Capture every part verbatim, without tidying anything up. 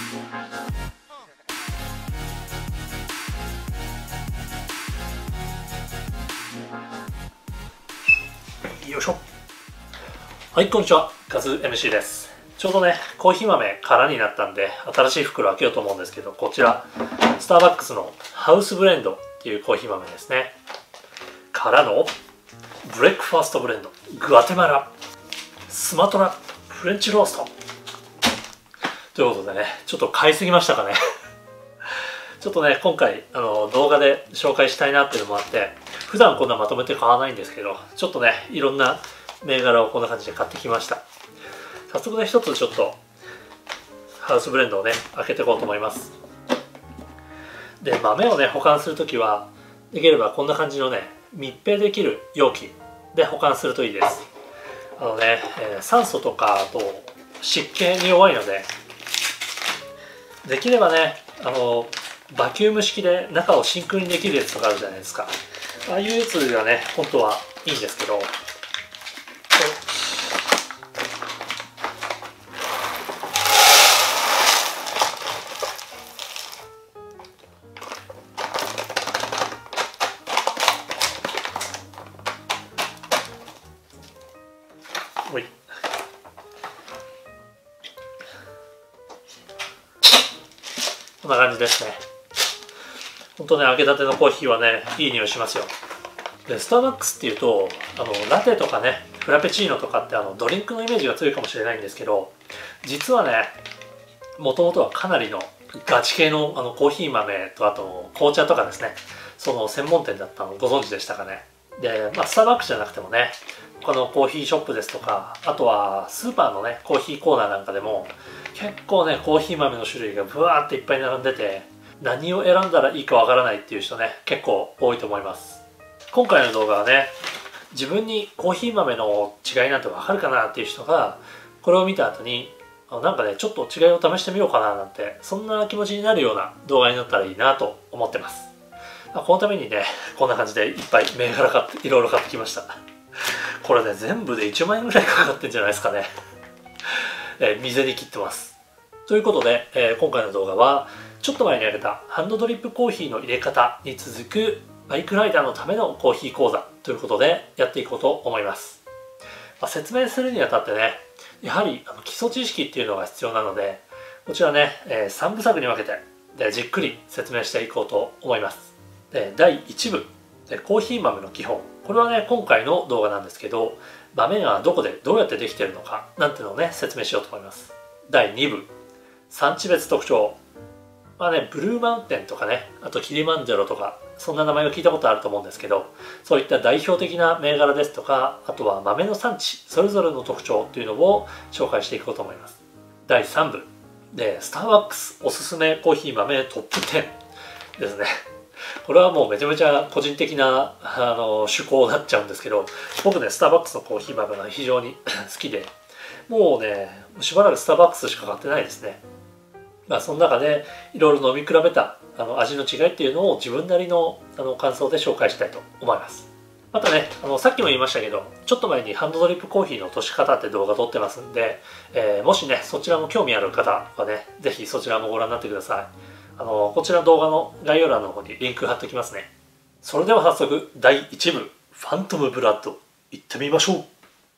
よいしょ。はい、こんにちは。カズ エムシー です。ちょうどね、コーヒー豆空になったんで、新しい袋開けようと思うんですけど、こちら、スターバックスのハウスブレンドっていうコーヒー豆ですね。からの、ブレックファーストブレンド、グアテマラ、スマトラ、フレンチロースト。ということでね、ちょっと買いすぎましたかね。ちょっとね、今回あの動画で紹介したいなっていうのもあって、普段こんなまとめて買わないんですけど、ちょっとね、いろんな銘柄をこんな感じで買ってきました。早速ね、一つちょっとハウスブレンドをね、開けていこうと思います。で、豆をね、保管するときは、できればこんな感じのね、密閉できる容器で保管するといいです。あのね、えー、酸素とかあと湿気に弱いので、できればね、あのバキューム式で中を真空にできるやつとかあるじゃないですか。ああいうやつがね、本当はいいんですけど、おいこんな感じですね。本当ね、開けたてのコーヒーはね、いい匂いしますよ。で、スターバックスっていうと、あのラテとかね、フラペチーノとかってあのドリンクのイメージが強いかもしれないんですけど、実はね、もともとはかなりのガチ系のあのコーヒー豆と、あと紅茶とかですね、その専門店だったのご存知でしたかね。で、まあ、スターバックスじゃなくてもね、他のコーヒーショップですとか、あとはスーパーのね、コーヒーコーナーなんかでも結構ね、コーヒー豆の種類がブワーっていっぱい並んでて、何を選んだらいいかわからないっていう人ね、結構多いと思います。今回の動画はね、自分にコーヒー豆の違いなんてわかるかなっていう人がこれを見た後に、なんかね、ちょっと違いを試してみようかななんて、そんな気持ちになるような動画になったらいいなと思ってます。このためにね、こんな感じでいっぱい銘柄買っていろいろ買ってきました。これね、全部でいちまんえんぐらいかかってんじゃないですかね。えー、水に切ってます。ということで、えー、今回の動画はちょっと前にあげたハンドドリップコーヒーの入れ方に続くバイクライダーのためのコーヒー講座ということでやっていこうと思います。まあ、説明するにあたってね、やはりあの基礎知識っていうのが必要なので、こちらね、えー、さんぶさくに分けてでじっくり説明していこうと思います。で、だいいち部でコーヒー豆の基本、これはね、今回の動画なんですけど、豆がどこでどうやってできているのかなんていうのをね、説明しようと思います。だいに部、産地別特徴。まあね、ブルーマウンテンとかね、あとキリマンジャロとか、そんな名前を聞いたことあると思うんですけど、そういった代表的な銘柄ですとか、あとは豆の産地それぞれの特徴というのを紹介していこうと思います。だいさん部で、スターバックスおすすめコーヒー豆トップじゅうですね。これはもうめちゃめちゃ個人的なあの趣向になっちゃうんですけど、僕ね、スターバックスのコーヒー豆が非常に好きで、もうね、しばらくスターバックスしか買ってないですね。まあ、その中でいろいろ飲み比べたあの味の違いっていうのを自分なりのあの感想で紹介したいと思います。またね、あのさっきも言いましたけど、ちょっと前にハンドドリップコーヒーの落とし方って動画撮ってますんで、えー、もしね、そちらも興味ある方はね、ぜひそちらもご覧になってください。あのこちら動画の概要欄の方にリンク貼っておきますね。それでは早速だいいち部ファントムブラッドいってみましょう。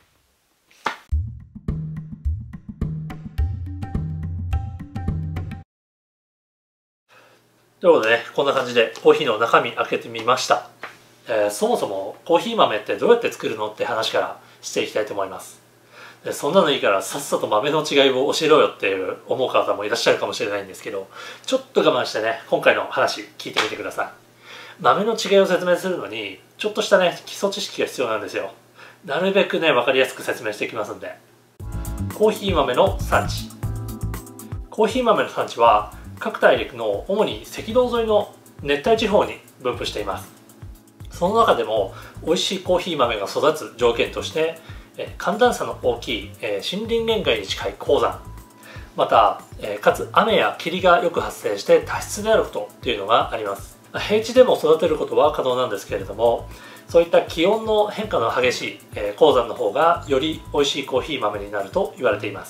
ということでね、こんな感じでコーヒーの中身開けてみました。えー、そもそもコーヒー豆ってどうやって作るのって話からしていきたいと思います。で、そんなのいいからさっさと豆の違いを教えろよっていう思う方もいらっしゃるかもしれないんですけど、ちょっと我慢してね、今回の話聞いてみてください。豆の違いを説明するのにちょっとしたね、基礎知識が必要なんですよ。なるべくね、分かりやすく説明していきますんで。コーヒー豆の産地。コーヒー豆の産地は各大陸の主に赤道沿いの熱帯地方に分布しています。その中でも美味しいコーヒー豆が育つ条件として、寒暖差の大きい森林限界に近い高山、またかつ雨や霧がよく発生して多湿であることというのがあります。平地でも育てることは可能なんですけれども、そういった気温の変化の激しい高山の方がより美味しいコーヒー豆になると言われています。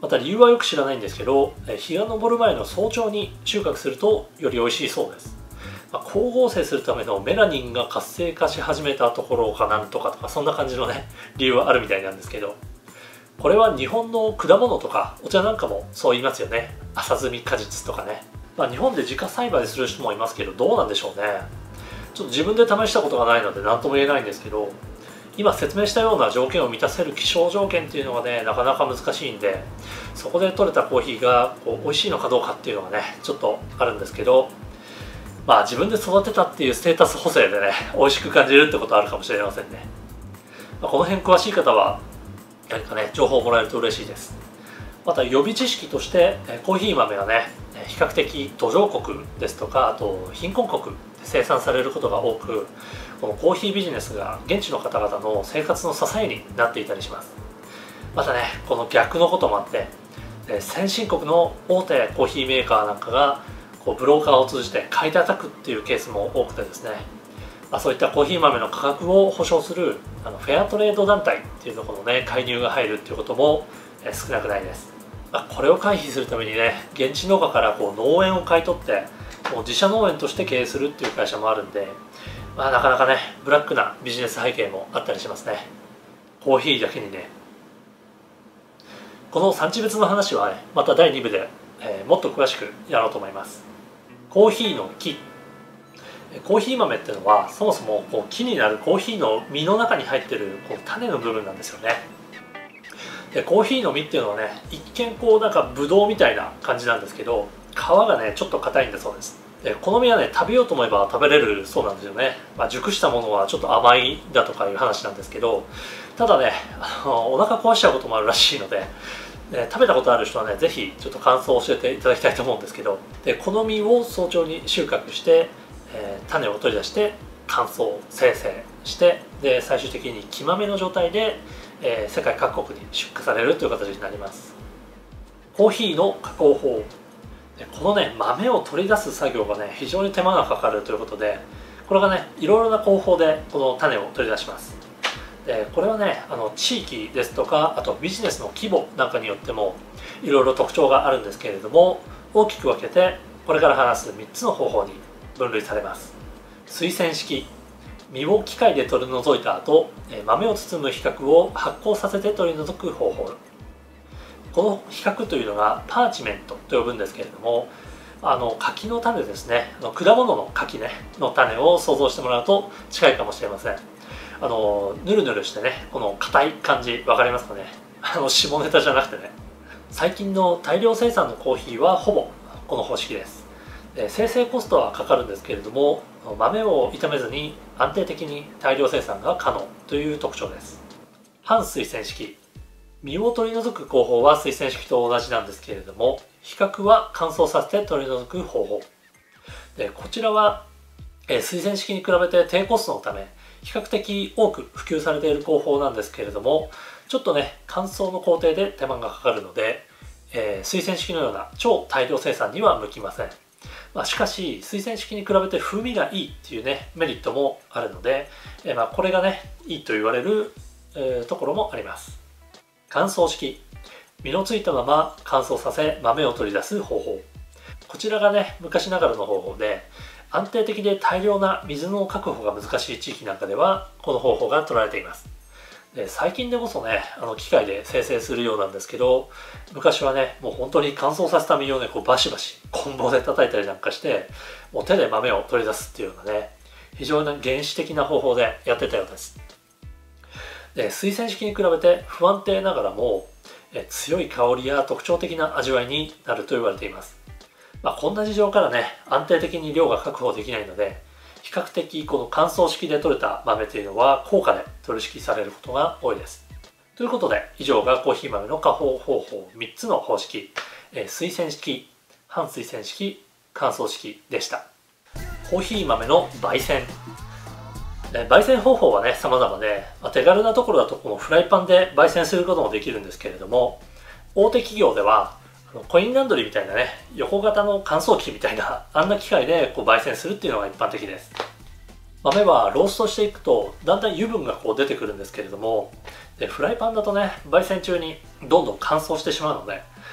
また理由はよく知らないんですけど、日が昇る前の早朝に収穫するとより美味しいそうです。まあ、光合成するためのメラニンが活性化し始めたところかなんとかとか、そんな感じのね理由はあるみたいなんですけど、これは日本の果物とかお茶なんかもそう言いますよね。朝摘み果実とかね。まあ、日本で自家栽培する人もいますけど、どうなんでしょうね。ちょっと自分で試したことがないので何とも言えないんですけど、今説明したような条件を満たせる気象条件っていうのがねなかなか難しいんで、そこで採れたコーヒーがこう美味しいのかどうかっていうのがねちょっとあるんですけど、まあ自分で育てたっていうステータス補正でね美味しく感じるってことはあるかもしれませんね。まあ、この辺詳しい方は何かね情報をもらえると嬉しいです。また予備知識としてコーヒー豆はね比較的途上国ですとか、あと貧困国で生産されることが多く、このコーヒービジネスが現地の方々の生活の支えになっていたりします。またねこの逆のこともあって、先進国の大手コーヒーメーカーなんかがこうブローカーを通じて買い叩くっていうケースも多くてですね、まあ、そういったコーヒー豆の価格を保証するあのフェアトレード団体っていうところのね介入が入るっていうことも少なくないです。まあ、これを回避するためにね現地農家からこう農園を買い取ってもう自社農園として経営するっていう会社もあるんで、まあ、なかなかねブラックなビジネス背景もあったりしますね。コーヒーだけにね。この産地別の話はねまただいに部で、えー、もっと詳しくやろうと思います。コーヒーの木、コーヒー豆っていうのはそもそもこう木になるコーヒーの実の中に入ってるこう種の部分なんですよね。でコーヒーの実っていうのはね一見こうなんかブドウみたいな感じなんですけど、皮がねちょっと硬いんだそうです。でこの実はね食べようと思えば食べれるそうなんですよね。まあ、熟したものはちょっと甘いだとかいう話なんですけど、ただねあのお腹壊しちゃうこともあるらしいので、ね、食べたことある人はね是非ちょっと感想を教えていただきたいと思うんですけど、でこの実を早朝に収穫して、えー、種を取り出して乾燥精製して、で最終的に生豆の状態で、えー、世界各国に出荷されるという形になります。コーヒーの加工法、このね豆を取り出す作業がね非常に手間がかかるということで、これがねいろいろな工法でこの種を取り出します。でこれはねあの地域ですとか、あとビジネスの規模なんかによってもいろいろ特徴があるんですけれども、大きく分けてこれから話すみっつの方法に分類されます。水洗式、実を機械で取り除いた後豆を包む皮革を発酵させて取り除く方法。この皮革というのがパーチメントと呼ぶんですけれども、あの柿の種ですね、あの果物の柿ねの種を想像してもらうと近いかもしれません。あのぬるぬるしてねこの硬い感じ分かりますかね。あの下ネタじゃなくてね、最近の大量生産のコーヒーはほぼこの方式です。で生成コストはかかるんですけれども、豆を傷めずに安定的に大量生産が可能という特徴です。半水洗式、実を取り除く工法は水洗式と同じなんですけれども、皮革は乾燥させて取り除く方法で、こちらは水洗式に比べて低コストのため比較的多く普及されている工法なんですけれども、ちょっとね乾燥の工程で手間がかかるので、えー、水洗式のような超大量生産には向きません。まあ、しかし水洗式に比べて風味がいいっていうねメリットもあるので、えー、まあこれがねいいと言われる、えー、ところもあります。乾燥式、実のついたまま乾燥させ豆を取り出す方法。こちらがね昔ながらの方法で、安定的で大量な水の確保が難しい地域なんかではこの方法が取られています。で最近でこそねあの機械で精製するようなんですけど、昔はねもう本当に乾燥させた実をねこうバシバシ棍棒で叩いたりなんかして、もう手で豆を取り出すっていうようなね非常に原始的な方法でやってたようです。で水洗式に比べて不安定ながらもえ強い香りや特徴的な味わいになると言われています。まあ、こんな事情からね安定的に量が確保できないので、比較的この乾燥式で取れた豆というのは高価で取引されることが多いです。ということで以上がコーヒー豆の加工方法みっつの方式、え水洗式、半水洗式、乾燥式でした。コーヒー豆の焙煎、焙煎方法はね様々で、まあ、手軽なところだとこのフライパンで焙煎することもできるんですけれども、大手企業ではコインランドリーみたいなね横型の乾燥機みたいなあんな機械でこう焙煎するっていうのが一般的です。豆はローストしていくとだんだん油分がこう出てくるんですけれども、でフライパンだとね焙煎中にどんどん乾燥してしまうので、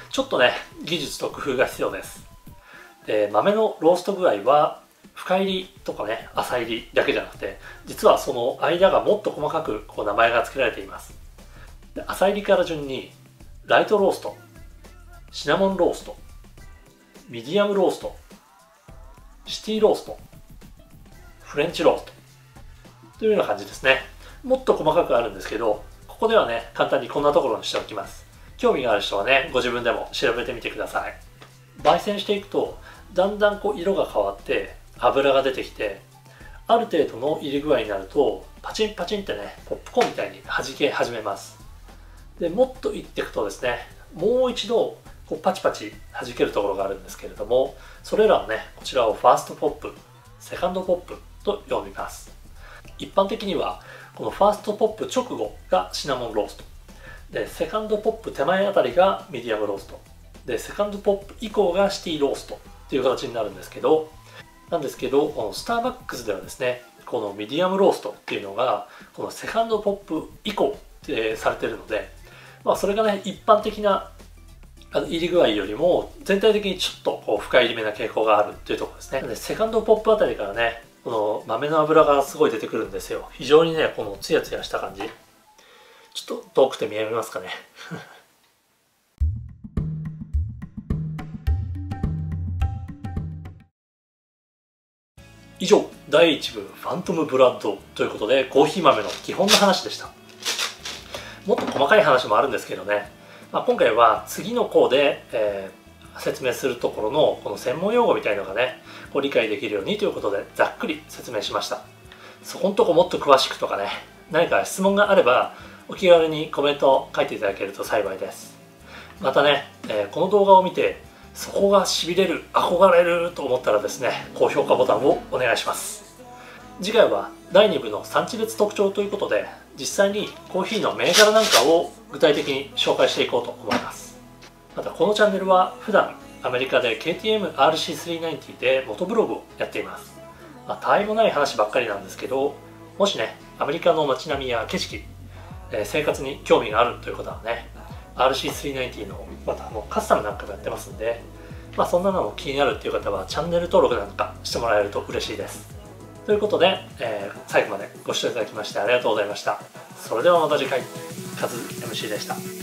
ちょっとね技術と工夫が必要です。で豆のロースト具合は深入りとかね浅入りだけじゃなくて、実はその間がもっと細かくこう名前が付けられています。で浅入りから順にライトロースト、シナモンロースト、ミディアムロースト、シティロースト、フレンチローストというような感じですね。もっと細かくあるんですけど、ここではね簡単にこんなところにしておきます。興味がある人はねご自分でも調べてみてください。焙煎していくとだんだんこう色が変わって油が出てきて、ある程度の入り具合になるとパチンパチンってねポップコーンみたいに弾け始めます。でもっといっていくとですね、もう一度こうパチパチ弾けるところがあるんですけれども、それらはねこちらをファーストポップ、セカンドポップと呼びます。一般的にはこのファーストポップ直後がシナモンローストで、セカンドポップ手前あたりがミディアムローストで、セカンドポップ以降がシティローストっていう形になるんですけど、なんですけどこのスターバックスではですね、このミディアムローストっていうのがこのセカンドポップ以降ってされてるので、まあ、それがね一般的なあの入り具合よりも全体的にちょっとこう深入りめな傾向があるっていうところですね。でセカンドポップあたりからねこの豆の脂がすごい出てくるんですよ。非常にねこのツヤツヤした感じ、ちょっと遠くて見えますかね以上だいいち部ファントムブラッドということで、コーヒー豆の基本の話でした。もっと細かい話もあるんですけどね、まあ、今回は次の項で、えー、説明するところのこの専門用語みたいのがねこう理解できるようにということでざっくり説明しました。そこのとこもっと詳しくとかね、何か質問があればお気軽にコメントを書いていただけると幸いです。またね、えー、この動画を見てそこがしびれる、憧れると思ったらですね、高評価ボタンをお願いします。次回はだいに部の産地別特徴ということで、実際にコーヒーの銘柄なんかを具体的に紹介していこうと思います。またこのチャンネルは普段アメリカで ケーティーエムアールシースリーナインティー で元ブログをやっています。まあ、たわいもない話ばっかりなんですけど、もしねアメリカの街並みや景色、えー、生活に興味があるという方はね アールシースリーナインティー のまたもうカスタムなんかもやってますんで、まあ、そんなのも気になるっていう方はチャンネル登録なんかしてもらえると嬉しいです。ということで、えー、最後までご視聴いただきましてありがとうございました。それではまた次回、カズ エムシー でした。